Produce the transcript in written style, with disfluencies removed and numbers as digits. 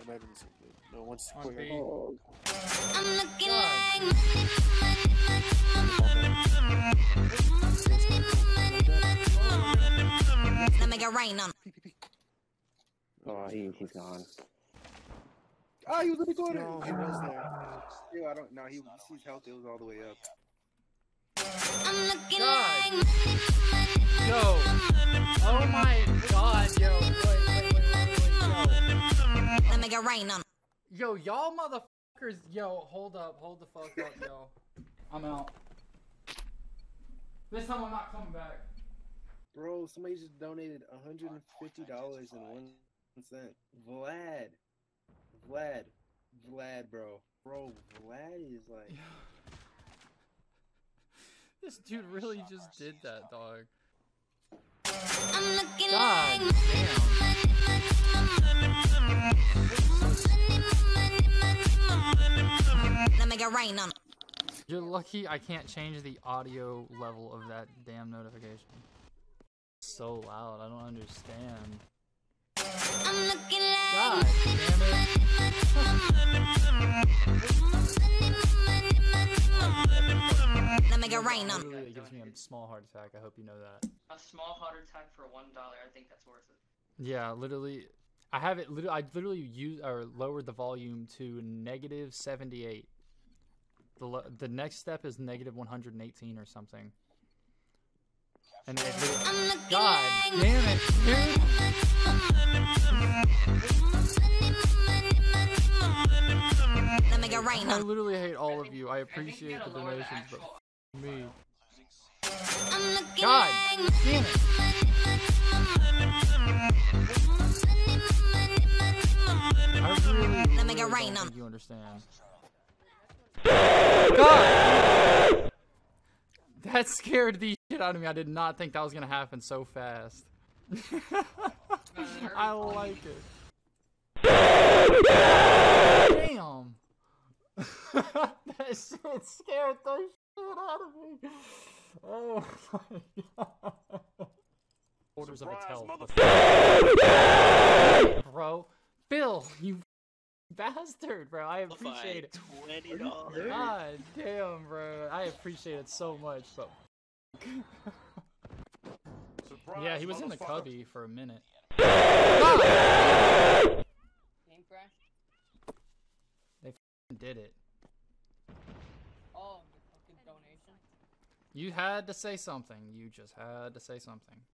might have been the same dude. No, one's On courtyard. B. Oh, I'm looking God. Let me get rain on. oh, he's gone. Ah, he was in the corner. No, he was there. Ew, I don't know. He's health. It was all the way up. I'm looking God. Yo. Oh my God, yo. Wait, yo. Let me get rain on. Yo, y'all motherfuckers. Yo, hold up. Hold the fuck up, yo. I'm out. This time I'm not coming back. Bro, somebody just donated $150.01. Vlad, bro. Bro, Vlad is like... This dude really just did that, dog. I'm looking God damn. Let me get rain on. You're lucky I can't change the audio level of that damn notification. It's so loud, I don't understand. I'm looking God damn Let me get rain on. Literally, it gives me a small heart attack. I hope you know that. A small heart attack for $1. I think that's worth it. Yeah, literally, I have it. I literally used or lowered the volume to -78. The next step is -118 or something. And it God damn it, dude! Let me get rain I on. literally hate all of you. I appreciate the donations, but me. I'm looking God damn it! I really, Let me get really rain don't on. think you understand. God! That scared the shit out of me. I did not think that was gonna happen so fast. I like it. Damn! That shit scared the shit out of me. Oh my God. Orders of its health. Bro. Bill, you bastard, bro. I appreciate it. $20. God damn, bro. I appreciate it so much, but yeah, he was in the cubby for a minute. God! Game crash? They f***ing did it. Oh, the fucking donation. You had to say something. You just had to say something.